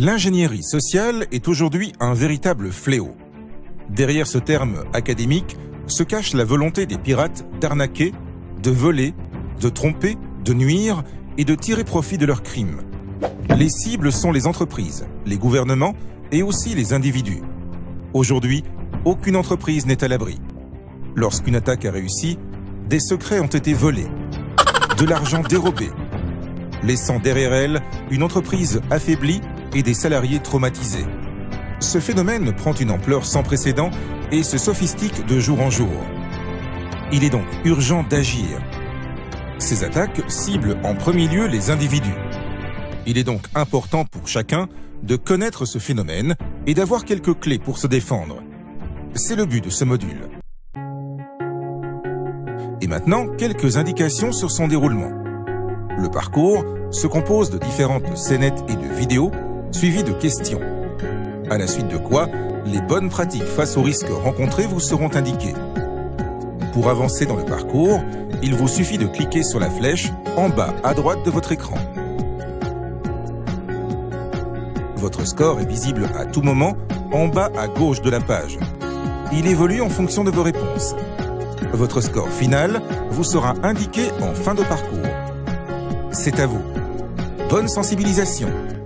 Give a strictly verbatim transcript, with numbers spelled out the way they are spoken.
L'ingénierie sociale est aujourd'hui un véritable fléau. Derrière ce terme académique se cache la volonté des pirates d'arnaquer, de voler, de tromper, de nuire et de tirer profit de leurs crimes. Les cibles sont les entreprises, les gouvernements et aussi les individus. Aujourd'hui, aucune entreprise n'est à l'abri. Lorsqu'une attaque a réussi, des secrets ont été volés, de l'argent dérobé, laissant derrière elle une entreprise affaiblie et des salariés traumatisés. Ce phénomène prend une ampleur sans précédent et se sophistique de jour en jour. Il est donc urgent d'agir. Ces attaques ciblent en premier lieu les individus. Il est donc important pour chacun de connaître ce phénomène et d'avoir quelques clés pour se défendre. C'est le but de ce module. Et maintenant, quelques indications sur son déroulement. Le parcours se compose de différentes scénettes et de vidéos, suivies de questions. À la suite de quoi, les bonnes pratiques face aux risques rencontrés vous seront indiquées. Pour avancer dans le parcours, il vous suffit de cliquer sur la flèche en bas à droite de votre écran. Votre score est visible à tout moment en bas à gauche de la page. Il évolue en fonction de vos réponses. Votre score final vous sera indiqué en fin de parcours. C'est à vous. Bonne sensibilisation!